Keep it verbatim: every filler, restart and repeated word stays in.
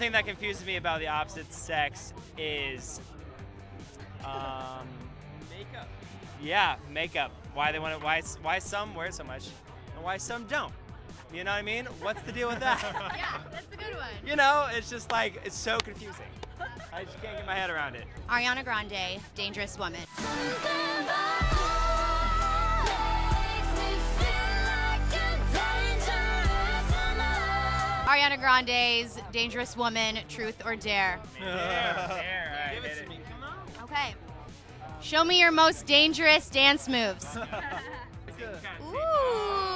The thing that confuses me about the opposite sex is um, makeup. Yeah, makeup. Why they want to? Why why some wear so much, and why some don't? You know what I mean? What's the deal with that? Yeah, that's a good one. You know, it's just like it's so confusing. I just can't get my head around it. Ariana Grande, Dangerous Woman. Ariana Grande's Dangerous Woman, Truth or Dare. Dare, dare. Give it to me. Come on. Okay. Show me your most dangerous dance moves. Ooh.